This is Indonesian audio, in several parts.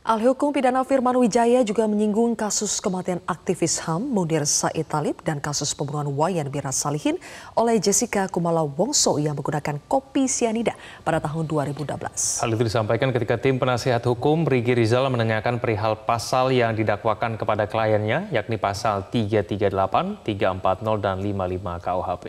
Ahli hukum pidana Firman Wijaya juga menyinggung kasus kematian aktivis HAM Munir Said Talib dan kasus pembunuhan Wayan Mirna Salihin oleh Jessica Kumala Wongso yang menggunakan kopi sianida pada tahun 2012. Hal itu disampaikan ketika tim penasihat hukum Riki Rizal menanyakan perihal pasal yang didakwakan kepada kliennya, yakni pasal 338, 340, dan 55 KUHP.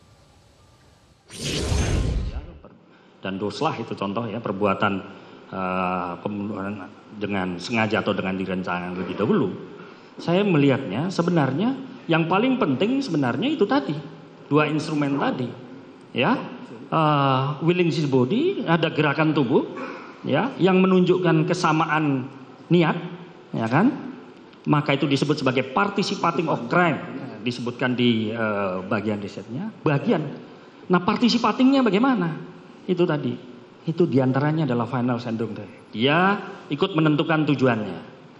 Dan doslah itu contoh ya, perbuatan pembunuhan dengan sengaja atau dengan direncanakan lebih dahulu. Saya melihatnya sebenarnya yang paling penting sebenarnya itu tadi, dua instrumen tadi, ya, willing his body, ada gerakan tubuh, ya, yang menunjukkan kesamaan niat, ya kan, maka itu disebut sebagai participating of crime, disebutkan di bagian risetnya, Nah, participatingnya bagaimana? Itu tadi. Itu diantaranya adalah final syndrome. Dia ikut menentukan tujuannya,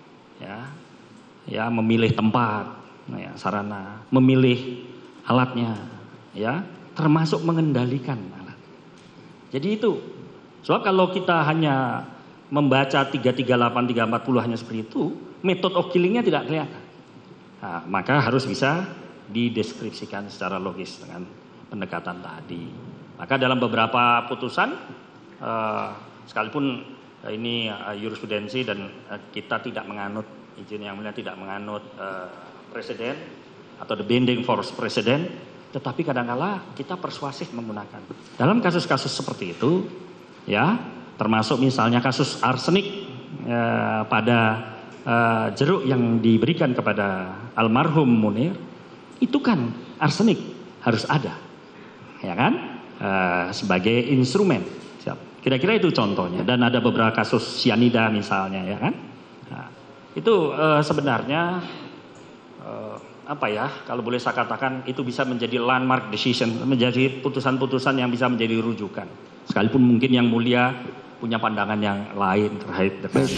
ya memilih tempat, ya, sarana, memilih alatnya, ya, termasuk mengendalikan alat. Jadi itu, sebab kalau kita hanya membaca 338, 340 hanya seperti itu, method of killingnya tidak kelihatan. Nah, maka harus bisa dideskripsikan secara logis dengan pendekatan tadi. Maka dalam beberapa putusan, sekalipun ini jurisprudensi dan kita tidak menganut, izin yang mulia tidak menganut presiden atau the binding force presiden, tetapi kadang-kala kita persuasif menggunakan. Dalam kasus-kasus seperti itu, ya, termasuk misalnya kasus arsenik pada jeruk yang diberikan kepada almarhum Munir, itu kan arsenik harus ada, ya kan, sebagai instrumen. Kira-kira itu contohnya, dan ada beberapa kasus sianida misalnya, ya kan. Nah, itu sebenarnya apa ya, kalau boleh saya katakan itu bisa menjadi landmark decision, menjadi putusan-putusan yang bisa menjadi rujukan. Sekalipun mungkin yang mulia punya pandangan yang lain terkait